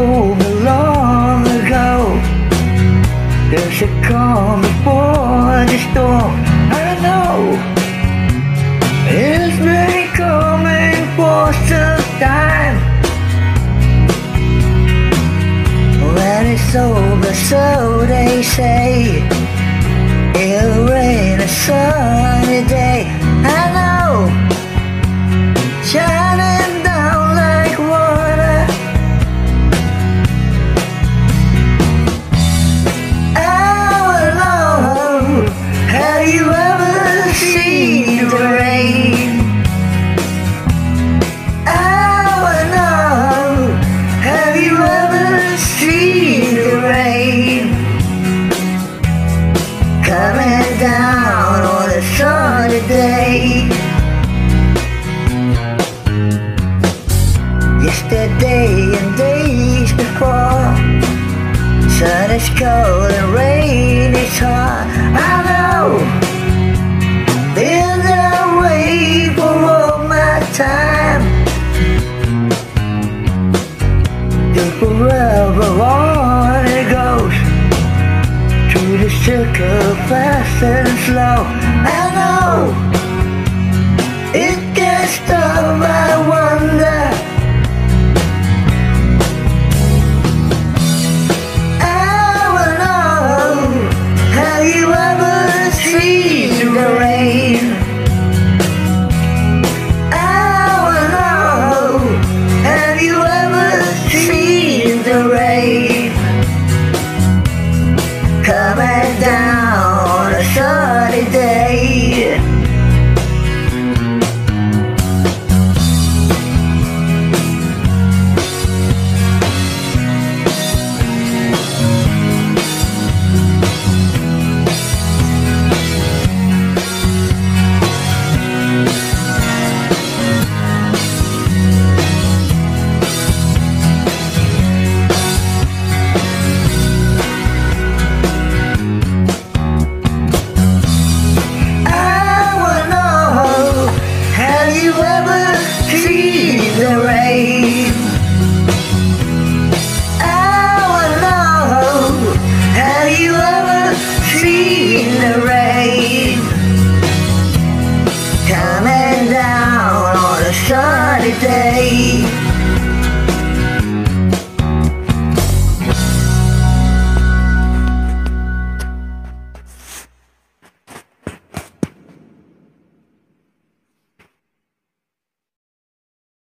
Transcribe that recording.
so long ago. There's a calm before the storm. I know it's been coming for some time. When it's over, so they say, it'll rain a sunny day. I know, shining down like water. I know, have you ever seen the rain? I know, have you ever seen the rain? Coming down on a sunny day. Yesterday and days before, sun is cold and rain is hot. I know there's a way for all my time. Till forever on it goes, through the circle, fast and slow. I know it can't stop, I wonder. I will know, have you ever seen the rain? I will know, have you ever seen the rain? Coming down